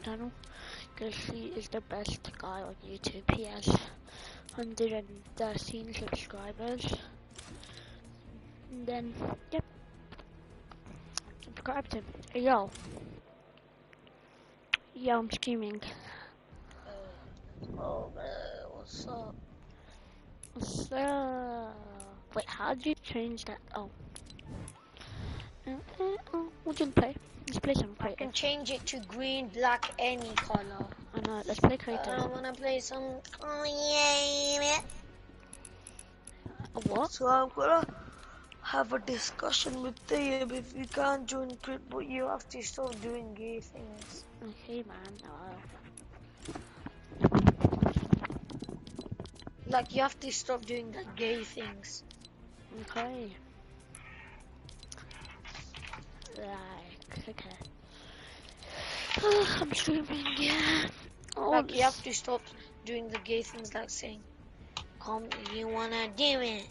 channel because he is the best guy on YouTube. He has 113 subscribers. And then, yep, subscribe to him. Hey, yo, I'm streaming. Oh man, what's up? What's up? Wait, how do you change that? Oh. What do you play? Let's play some I can creative. change it to green, black, any color. I know, let's play creative. I wanna play some. Oh yeah. What? So I'm gonna have a discussion with Tayyib if you can't join Crit, but you have to stop doing gay things. Okay, man. Like you have to stop doing the gay things. Okay. Like, okay. I'm streaming, yeah. Oh, Like you have to stop doing the gay things, like saying, "Come, you wanna do it."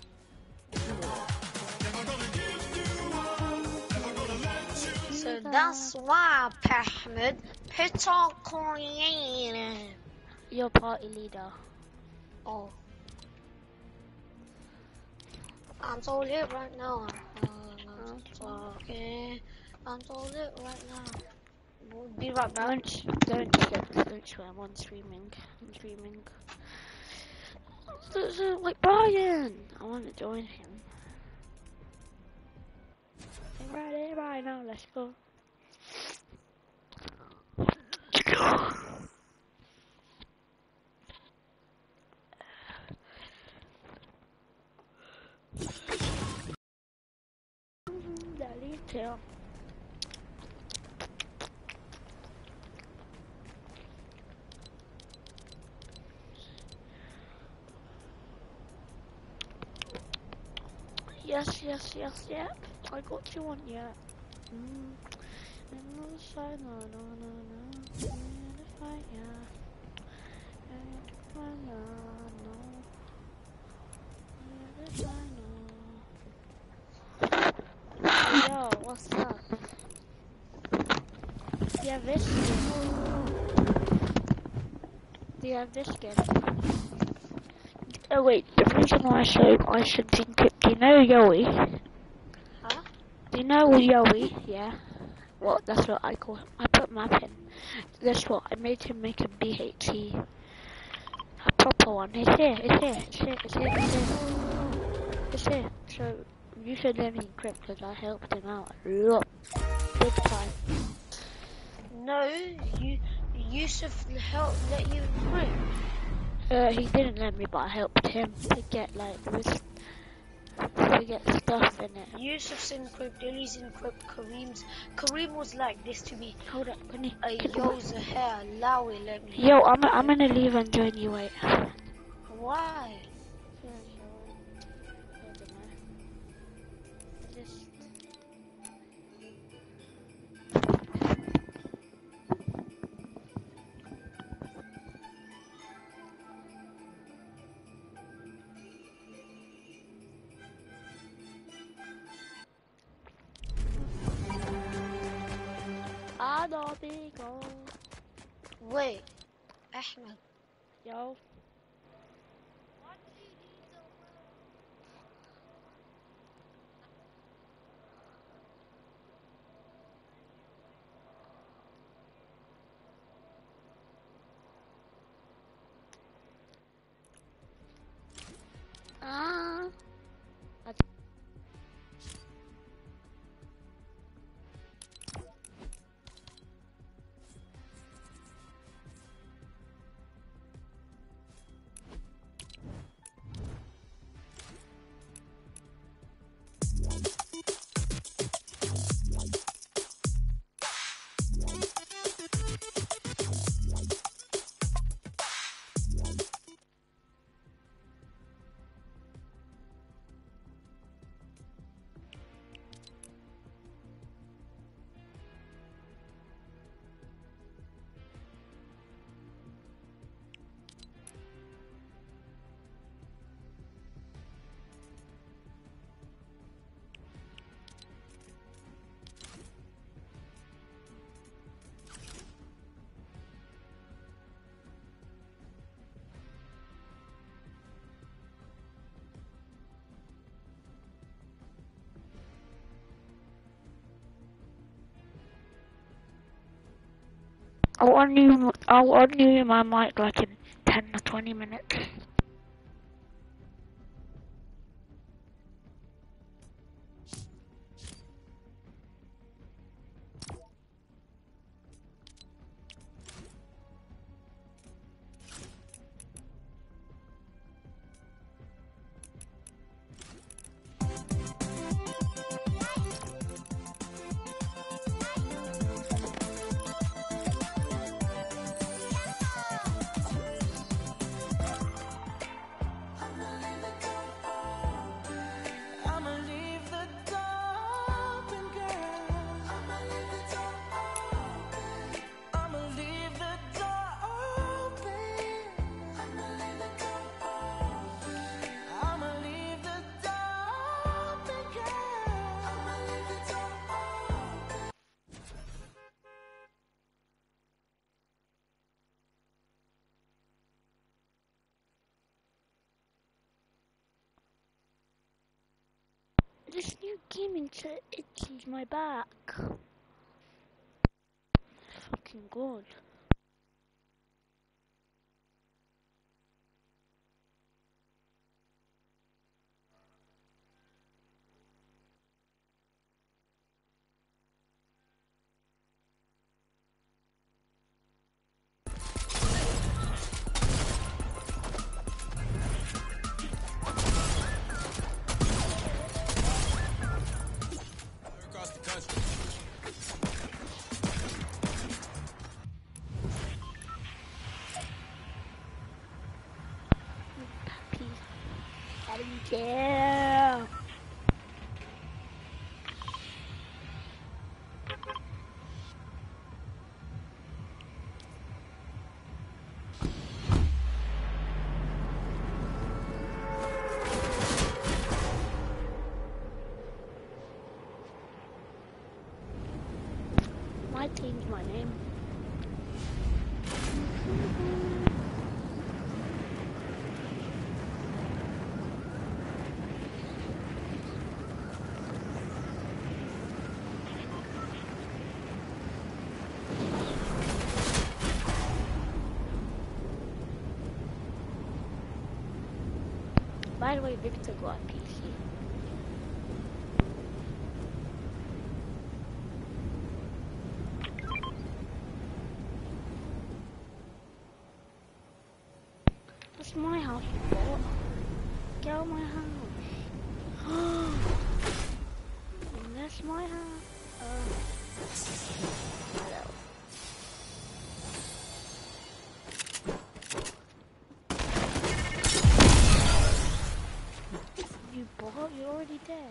So that's why, Ahmed, put on creative. You're party leader. Oh. I'm so lit right now. Okay. I'm so lit right now. We'll be right back. Don't swear, I'm streaming. Like Brian! I want to join him. Hey, right now, let's go. Detail. Yes, yeah. I got you one, yeah. And on the side, no. And if I, yeah. And if I, no. And if I, no. Hey, yo, what's up? Do you have this skin? Oh wait, the reason why I should think it, do you know Yowie? Huh? Do you know Yowie? Yeah. Well, that's what I call him. I put map in. That's what, I made him make a BHE. A proper one. It's here. So, you should let me encrypt because I helped him out a lot. Big time. No, Yusuf let you encrypt. He didn't let me, but I helped him to get like to get stuff in it. Yusuf's encrypt, Dilly's encrypt, Kareem was like this to me. Hold up, Yo, Zahir, Lawi, let me. Yo, I'm gonna leave and join you. Wait. Why? Wait, Ahmed. Yo. I'll on my mic like in 10 or 20 minutes. This new gaming set itches my back. Fucking good. Yeah. My team's my name. By the way, Victor got a PC. That's my house, bro. Get out of my house. That's my house. Hello. You bought? You're already dead.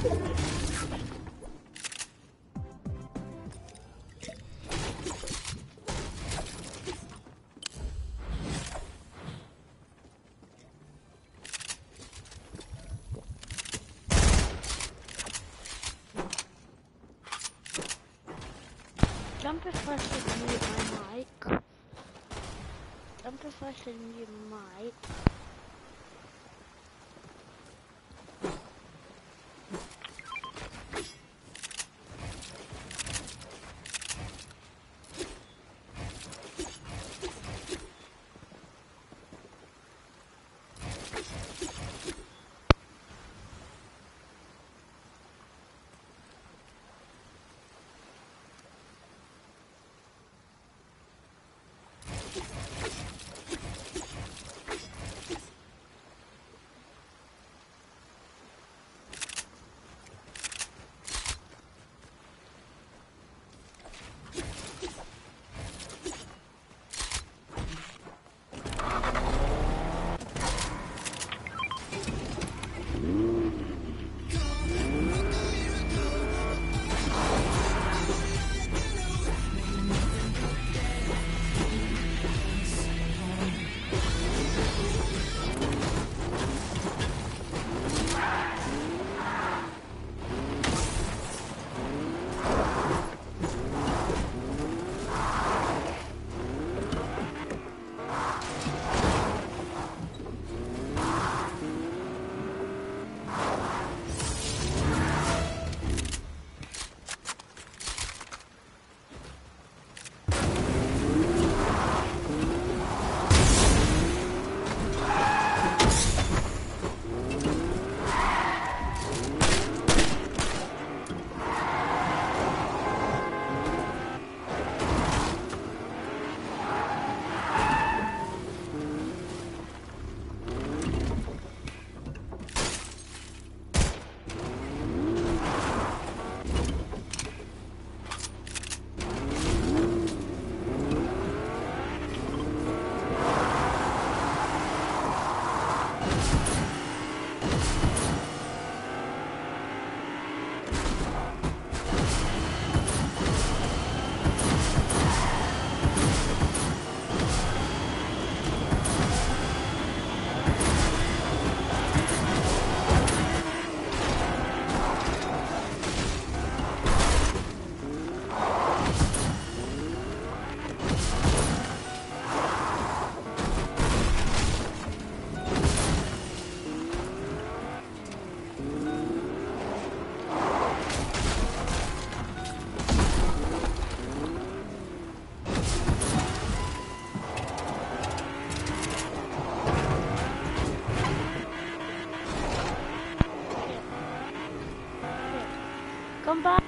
Jump if I should mute my mic. Jump if I should mute my mic. Come back.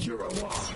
You're a loss.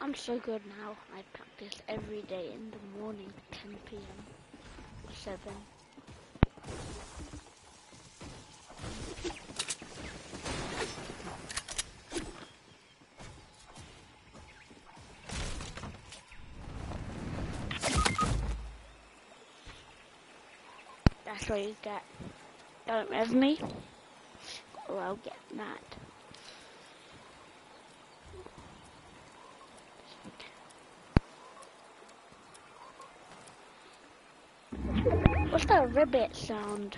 I'm so good now. I practice every day in the morning, 10 p.m. or 7. That's what you get. Don't rev me, or I'll get mad. What's that ribbit sound?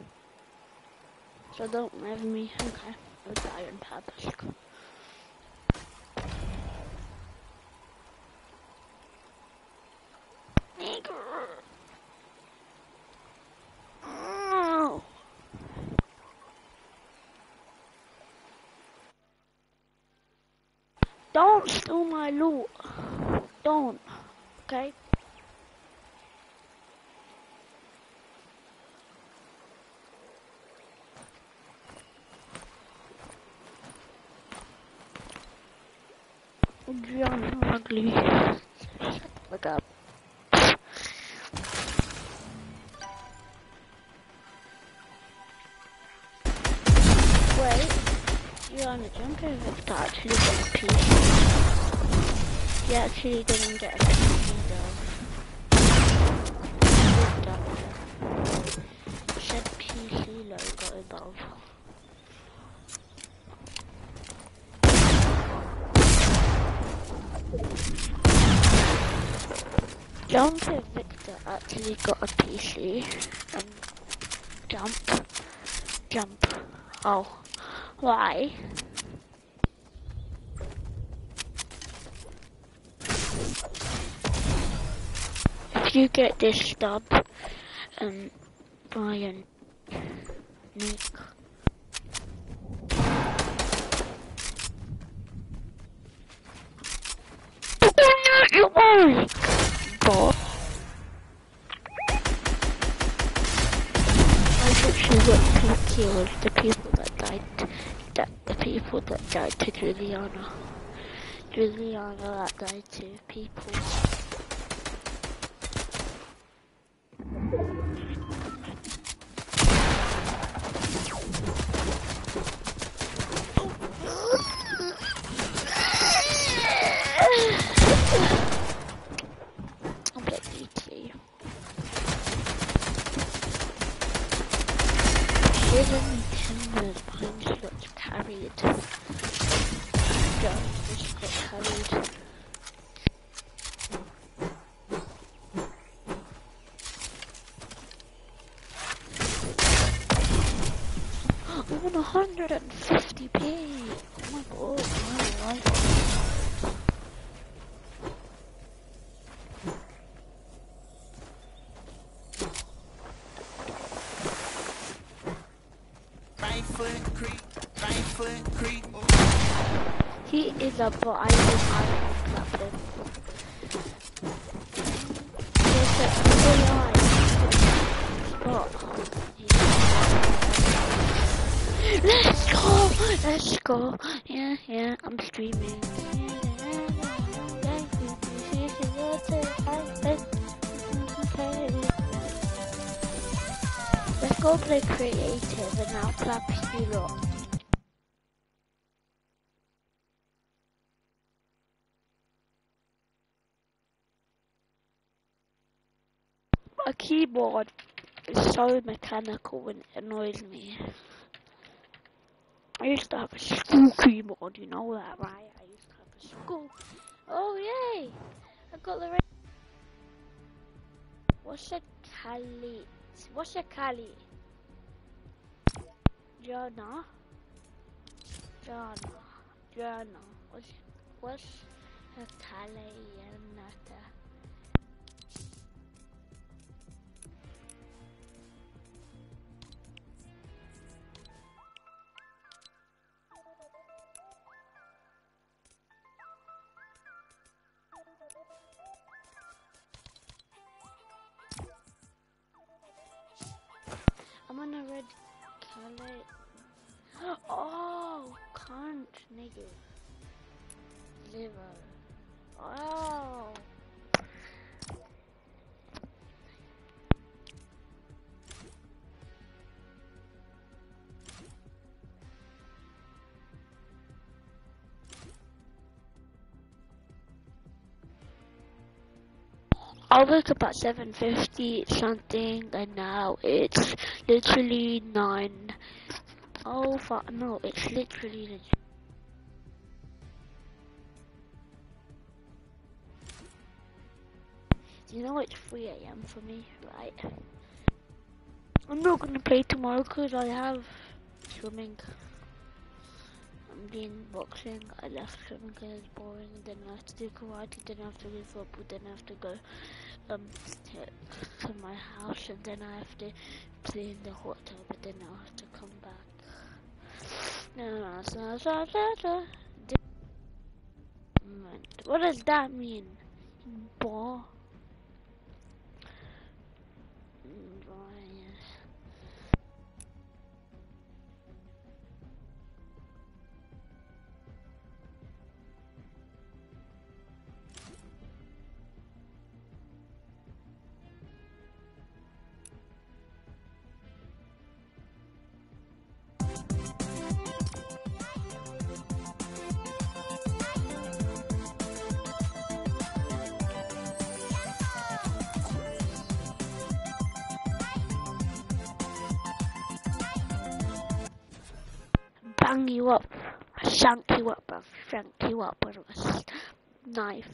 So don't rev me. Okay, I'll die on purpose. Don't steal my loot. Don't. Okay? You're ugly. Look up. Wait. You're on a jump over actually got a piece. You actually didn't get a piece though. It said PC logo above. Jumper Victor actually got a PC. Jump. Oh, why? If you get this stub, Brian, Nick. You won't, Bob. I literally went to kill the people that died to Juliana. Juliana that died to people. I'm like ET. Even Timber's pine slots carried. Just got carried. I'm on 150p. Oh my god, my life. Right foot creep. He is a bot. I will clap him. There's a AI spot. Let's go. Yeah, I'm streaming. Let's go play creative and I'll clap you lot. My keyboard is so mechanical and it annoys me. I used to have a school keyboard, you know that, right? I used to have a school. Oh, yay! I got the right. What's a Cali? What's a Cali? Jana. What's a Cali? I'm on a red Cali. Oh, can't nigga. Liver. Oh. I woke up at 7:50 something, and now it's literally 9. Oh, fuck, no, it's literally. You know it's 3 a.m. for me, right? I'm not gonna play tomorrow because I have swimming. I'm doing boxing. I left swimming because it's boring. Then I have to do karate. Then I have to do football. Then I have to go to my house, and then I have to play in the hot tub. But then I have to come back. What does that mean? Ball. Bang you up, shank you up, bruv. Shank you up with a knife.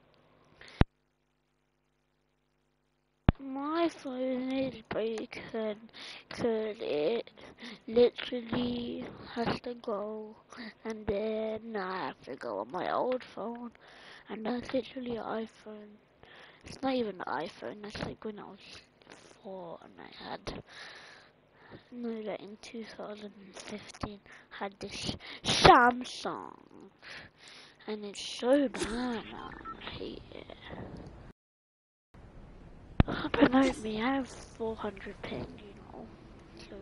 My phone is broken because it literally has to go, and then I have to go on my old phone, and that's literally an iPhone. It's not even an iPhone, that's like when I was 4 and I had, no, that in 2015 had this Samsung, and it's so bad, man. I hate it. Promote me, I have 400 ping, you know, so.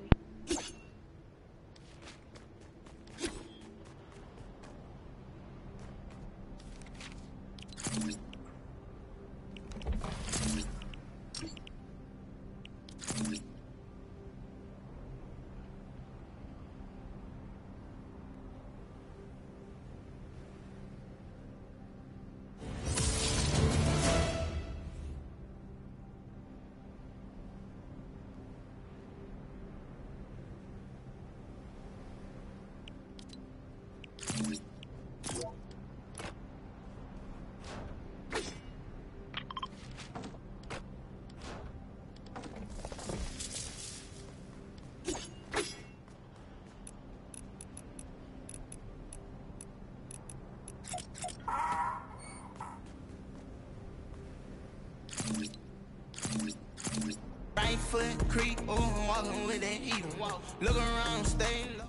Right foot creep, oh, walking with that heat. Look around, stay low.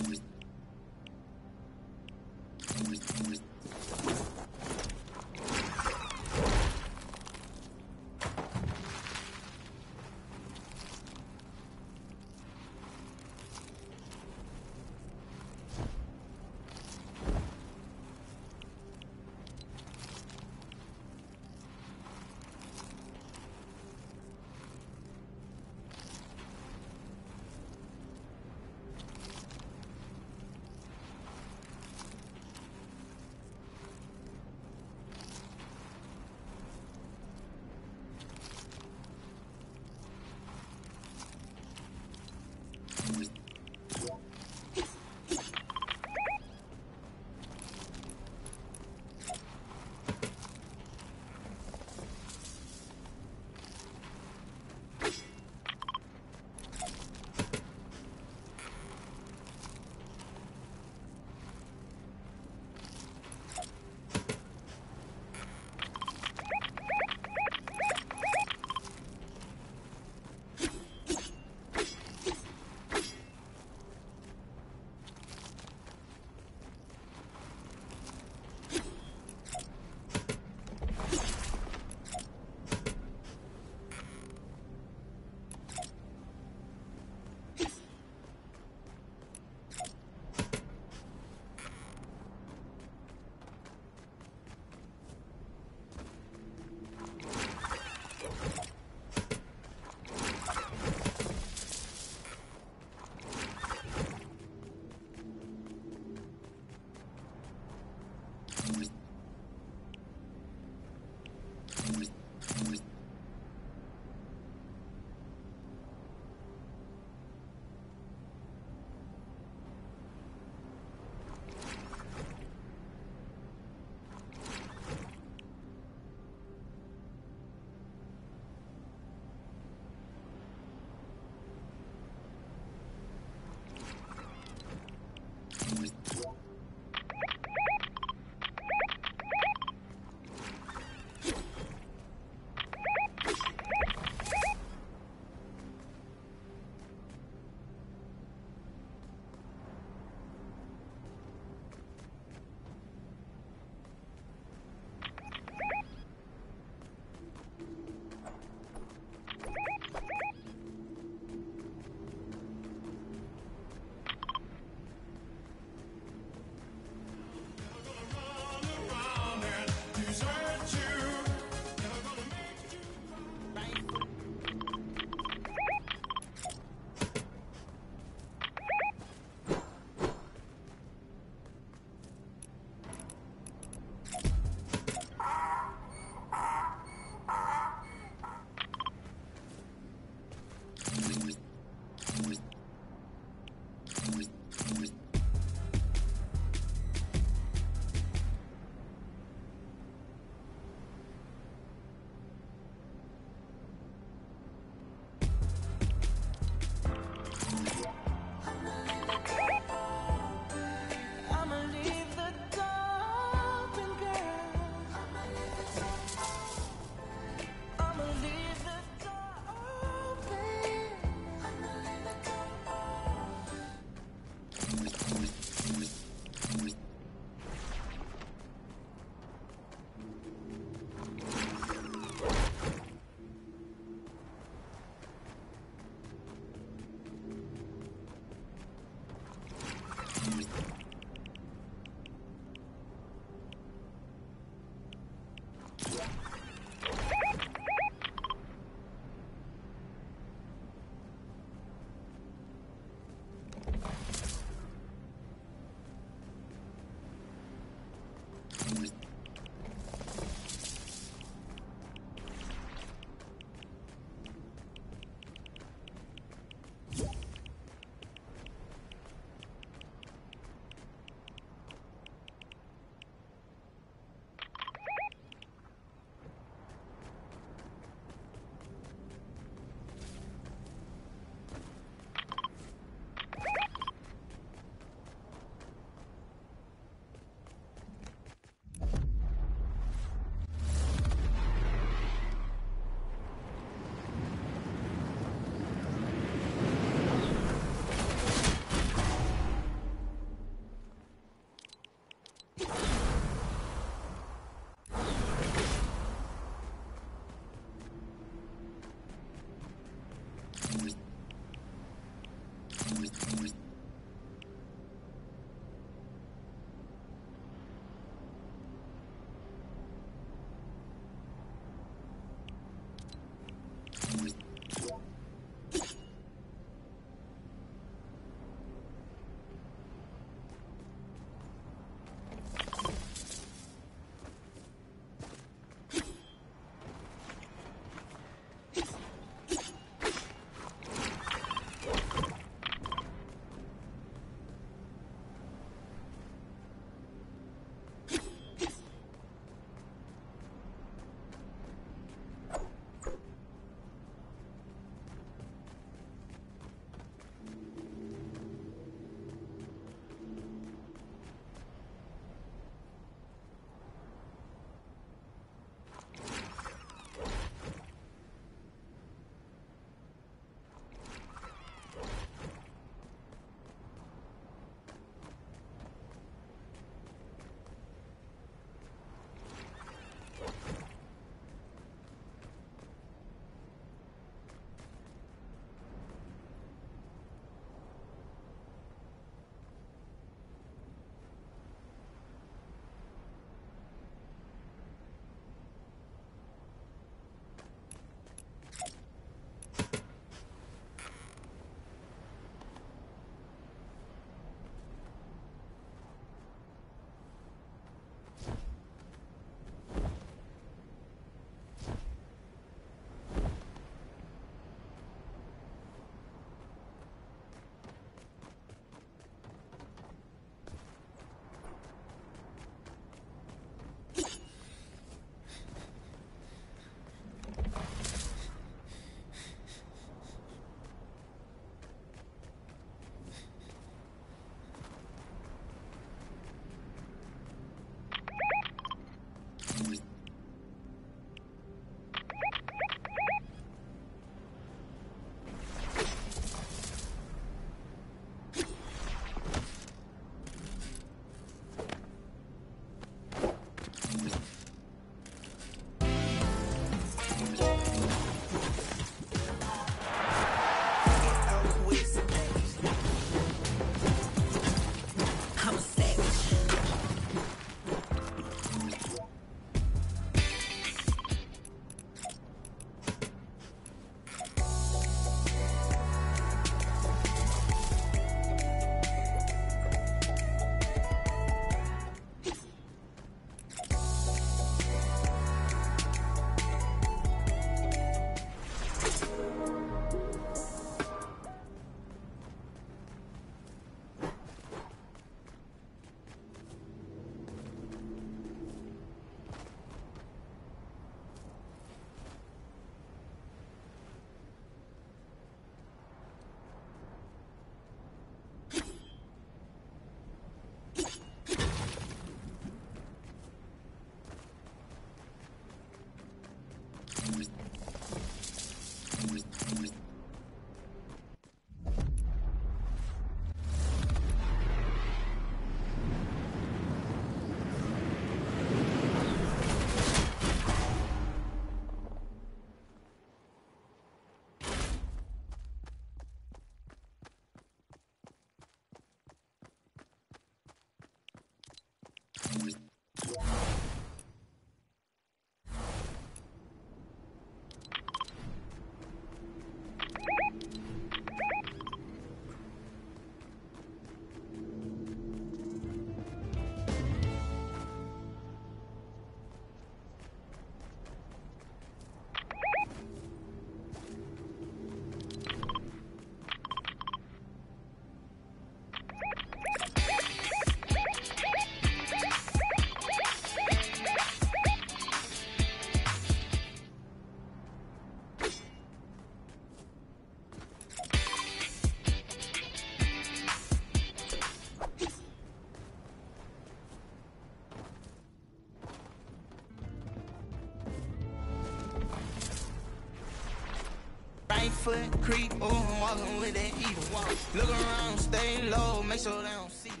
foot creep, oh, walking with that heater. Look around, stay low, make sure they don't see you.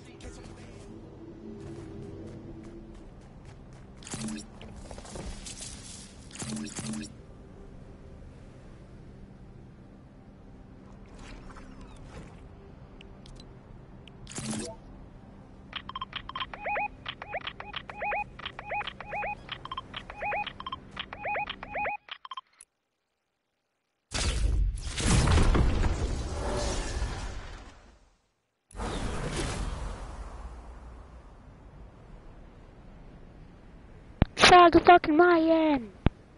Shag the fucking Ryan!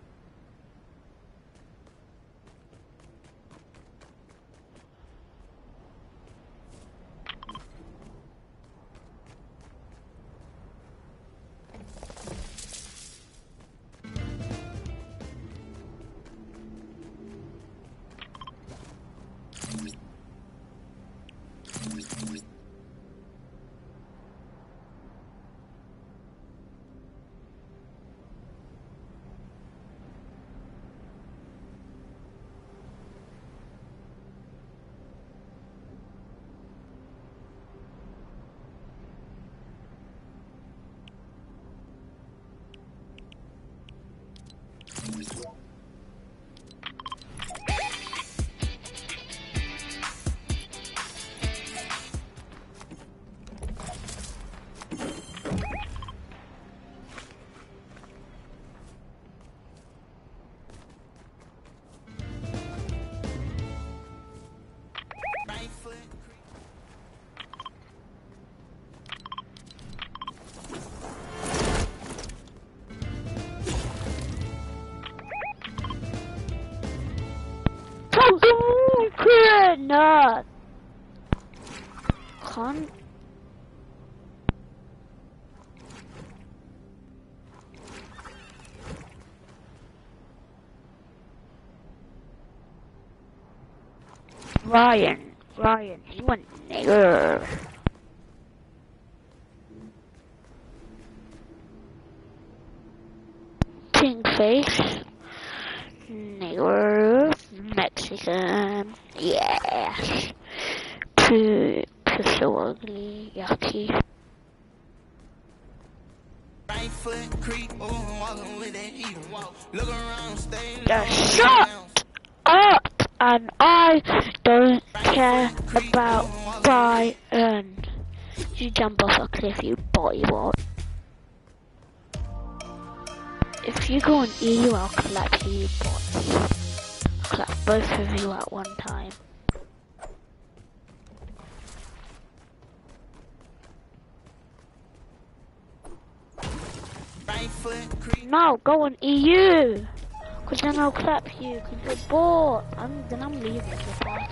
No! Can't. Ryan, you a nigger. Pink face, nigger, Mexican, yes. So ugly, yucky. Right foot creep, oh, walking with that heater. Look around, stay low. Just shut up, and I don't care about Brian. You jump off a cliff, you bollywog. If you go on EU, I'll clap you, bots. I'll clap both of you at one time. No, go on EU! Cause then I'll clap you, cause you're bored. Then I'm leaving the party.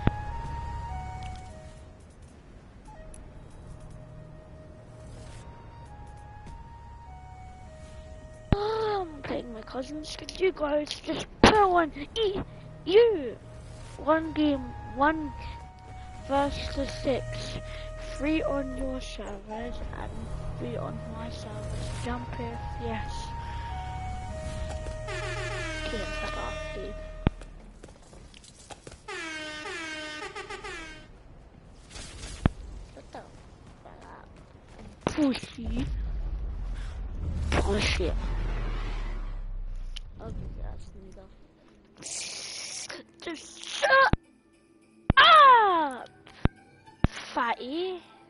I'm playing my cousins, cause you guys just put on EU! One game, 1 versus 6. 3 on your servers and 3 on my servers. Jump if yes. Kill him, fuck off, dude. What the fuck? Pussy. Pussy. Ugly ass nigga. Just shut up! Fatty.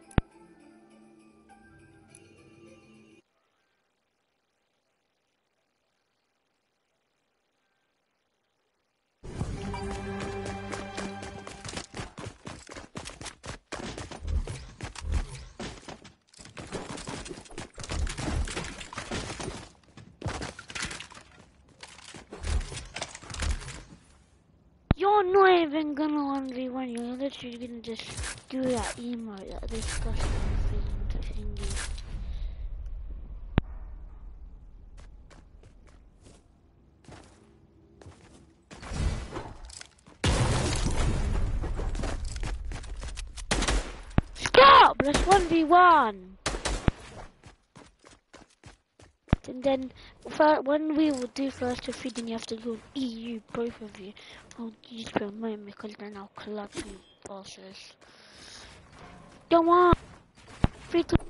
You're not even gonna 1v1, you're literally gonna just do that emote, that disgusting thing to thingy. Stop! Let's 1v1! And then when we will do first to feed, then you have to go EU, both of you. I'll use your name because then I'll club you bosses. Come on, free to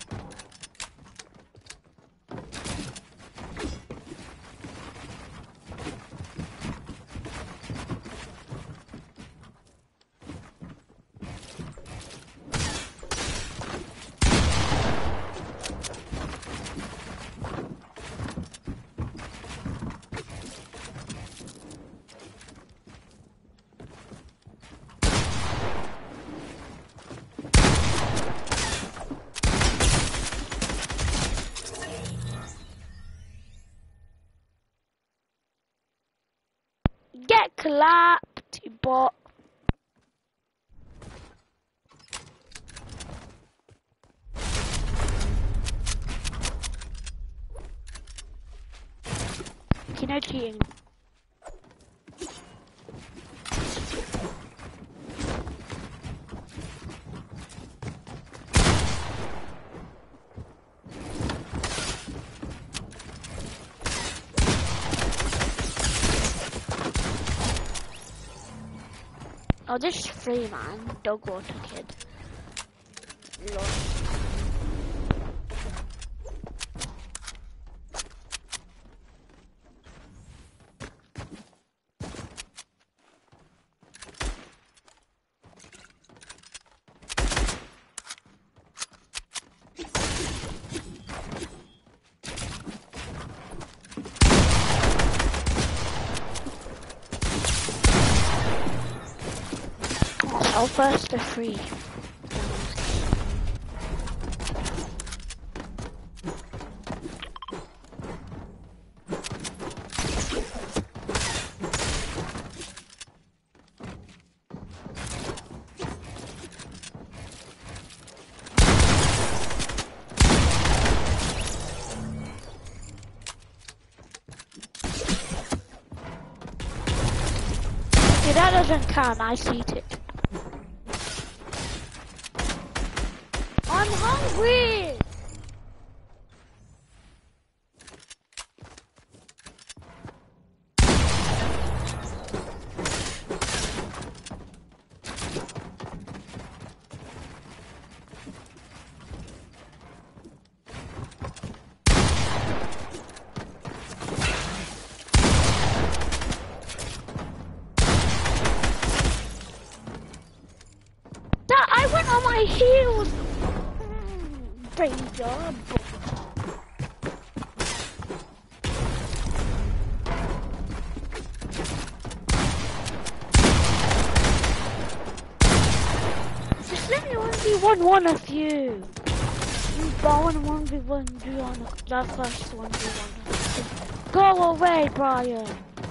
get clapped, you bot. Okay, no cheating. Oh, this is free, man. Dog water kid. Lol. Oh, first they're free. Okay, that doesn't count. I see it. I'm hungry! That I went on my heels! Great job. Just let me 1v1 one of you. But I want 1v1 you on that first 1v1. Go away, Brian.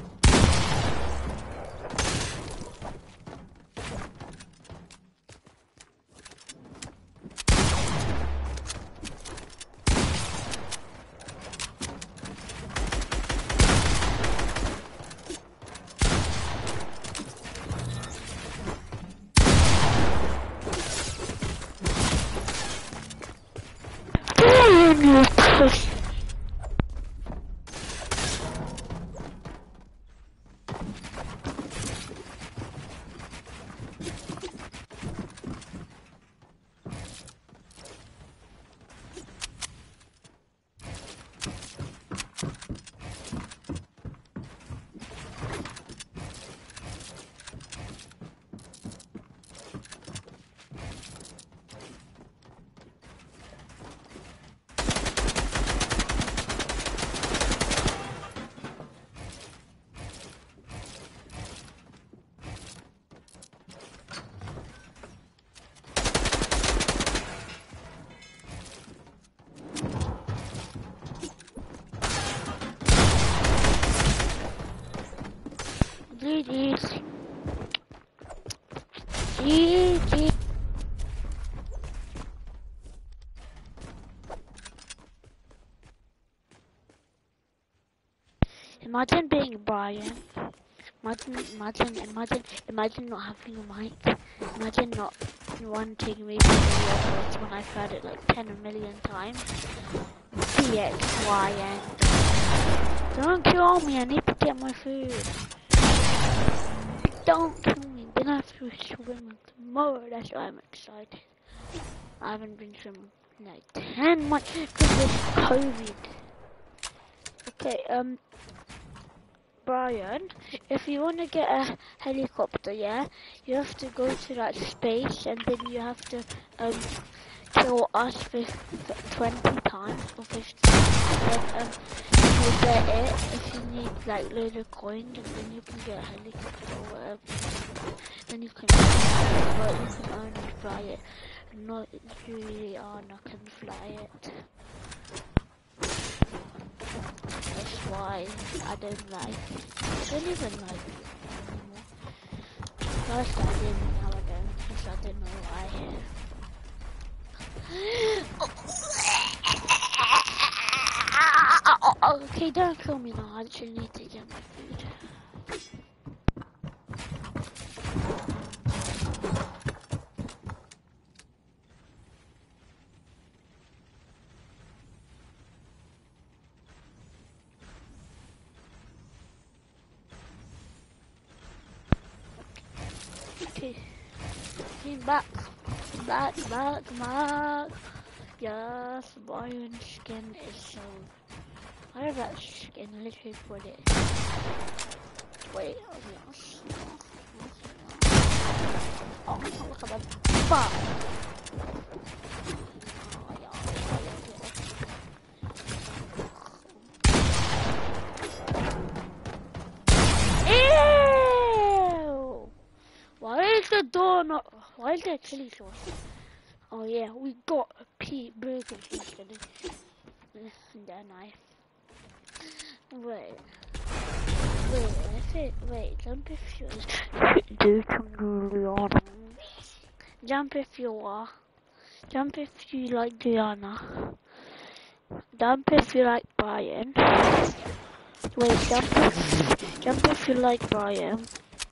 GG's. GG. Imagine being Brian. Imagine not having a mic. Imagine not wanting me to be your voice when I've heard it like 10 million times. BXYN. Don't kill me, I need to get my food. Don't kill me, then I have to swim tomorrow, that's why I'm excited. I haven't been swimming in like 10 months because of COVID. Okay, Brian, if you want to get a helicopter, yeah, you have to go to that space and then you have to kill us 20 times or 50 times. Then you get it if you need like loads of coins, and then you can get a helicopter or whatever. Then you can fly it, but you can only fly it. Not Juliana can fly it. That's why I don't like it. I don't even like it anymore. First I did, now I don't, because I don't know why. Okay, don't kill me now, I actually need to get my food. Okay, came back. Back. Yes, Brian's skin is so... I have that skin, literally put it. Wait, oh yes. Oh, look at that. Fuck! Ew! Why is the door not... Why is there chili sauce? Oh yeah, we got a Pete Burger yesterday. Then jump if you do Juliana. Jump if you are. Jump if you like Diana. Jump if you like Brian. Wait, jump if you like Brian.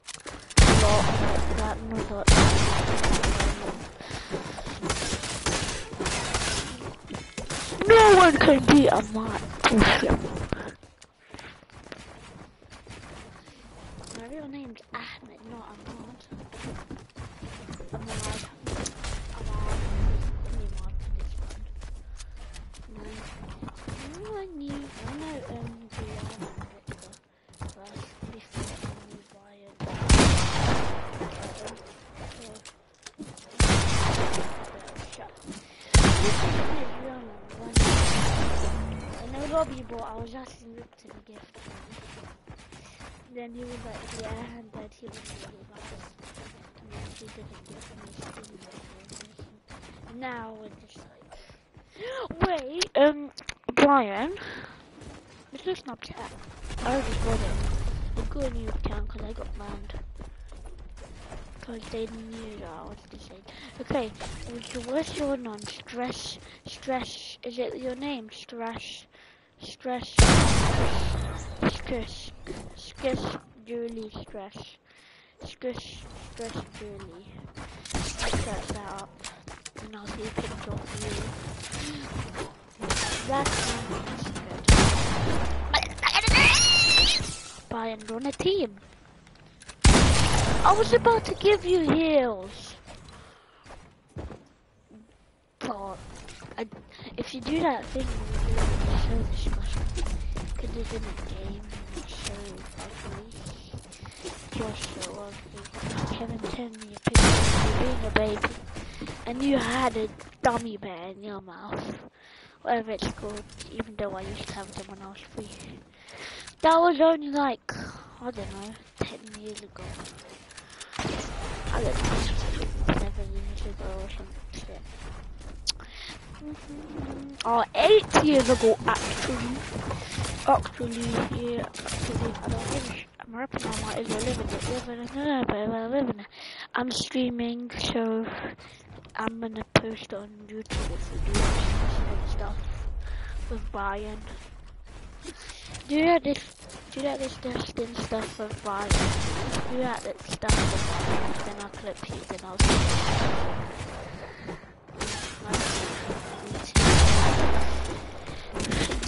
No one can beat a mod. My real name's Ahmed, not Ahmad. Ahmad. Give me mod for this one. No. I know Brianna first before I knew Brian. I know Robbie, but I was asking Rick to the gift. Then he was like, yeah, and then he was really nice. And then he didn't give me Steam. Now we're just like, wait, Brian, it's just Snapchat. I already got it. I got a new account because I got banned. Because they knew that I was disabled. Okay, what's your non-stress? Stress, is it your name? Stress, Julie, stress, Julie. I'll set that up, and I'll see a picture of you. That's good. Brian, on a team. I was about to give you heals. But if you do that thing, it's so disgusting. Because it's in a game and it's so ugly. You're so ugly. Kevin sent me a picture of you being a baby. And you had a dummy bear in your mouth. Whatever it's called. Even though I used to have them when I was 3. That was only like, I don't know, 10 years ago. I don't know, 7 years ago or some shit. Or 8 years ago, actually. Yeah, I don't give a shit. I'm rapping on my living it. I'm streaming, so I'm gonna post on YouTube if we do some stuff with Brian. Do that this Dustin stuff with Brian. Do that stuff with Brian, then I'll clip you, then I'll see.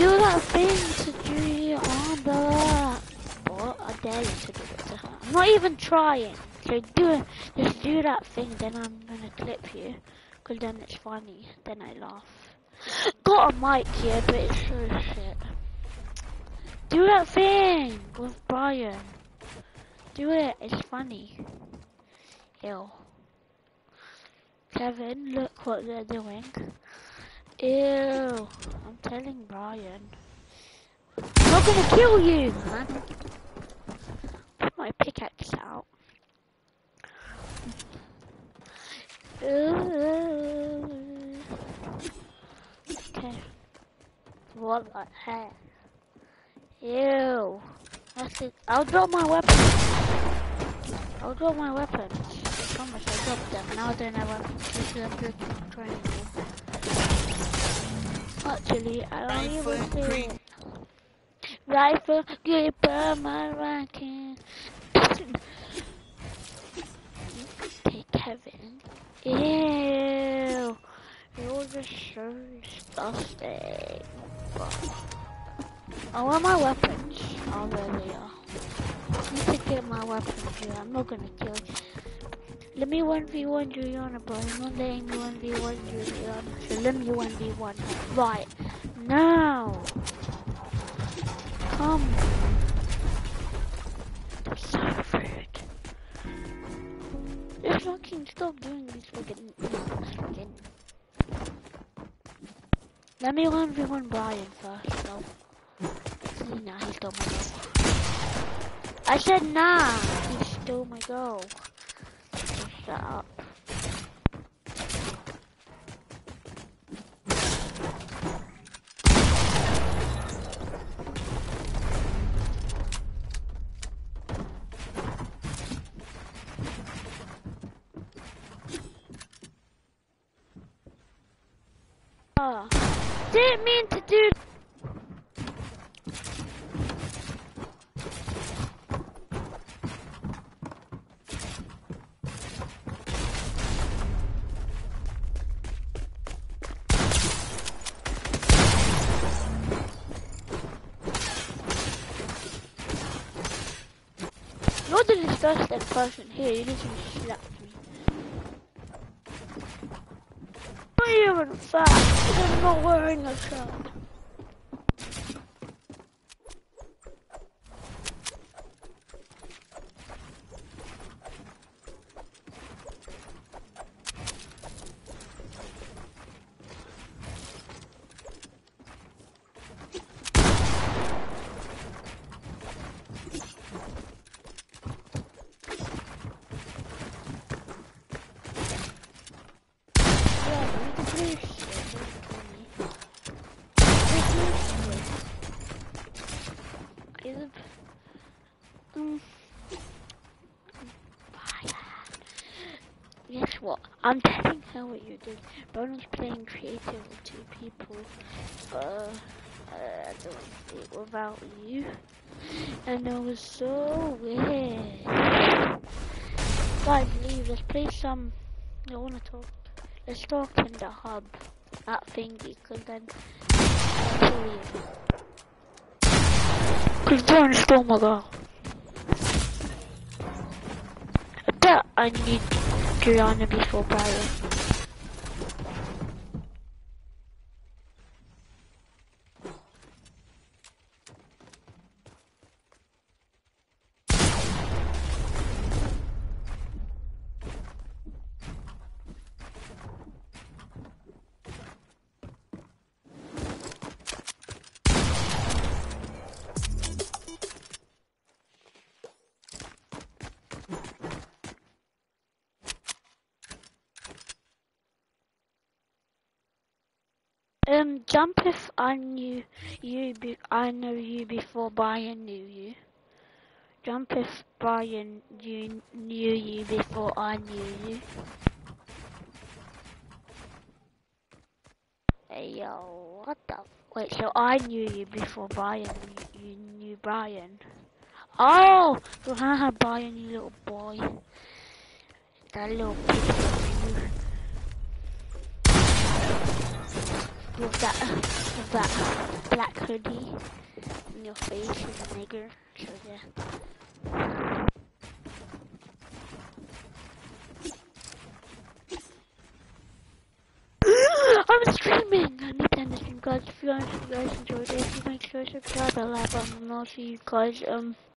do that thing to Julia on the... What? I dare you to do it to her. I'm not even trying. So just do that thing, then I'm gonna clip you. Cause then it's funny. Then I laugh. Got a mic here, but it's so shit. Do that thing with Brian. Do it, it's funny. Ew. Kevin, look what they're doing. Ew. I'm telling Brian. I'm not gonna kill you, man. Put my pickaxe out. Okay. What the heck? Ew. That's it. I'll drop my weapon. I'll drop my weapons. I promise I dropped them. Now I don't have weapons because I'm drinking triangle. Actually, I don't even see it. Rifle, gripper, my ranking. Okay, Kevin. Ew. You're just so disgusting. I want my weapons. Oh, there they are. I need to get my weapons here. I'm not gonna kill you. Let me 1v1 Juliana, bro. I'm not letting you 1v1 Juliana. So let me 1v1 her. Right. Now. Come. That's so rude. Just fucking stop doing this fucking. Let me 1v1 Brian first, though. Nah, he stole my goal. I said nah, he stole my goal. So shut up. Didn't mean to do. You're the disgusting person here. You literally slapped me. Not even fat. I'm not wearing a shirt. Guess what? I'm telling her what you did. Ron was playing creative with two people, I don't see it without you, and it was so weird. Guys, leave. Let's play some. I wanna talk. Let's talk in the hub, that thingy, cause then I'll kill you. Cause Ron stole my girl. I bet I need Juliana before Brian. Jump if I knew you. I know you before Brian knew you. Jump if Brian knew you before I knew you. Hey yo, what the? Wait, so I knew you before Brian you knew Brian. Oh, so haha, Brian, you little boy. That little pig. With that. black hoodie, and your face is a nigger. So yeah. I'm streaming! I need to end the stream, guys. If you guys enjoyed it, please make sure to subscribe and like button, and I'll see you guys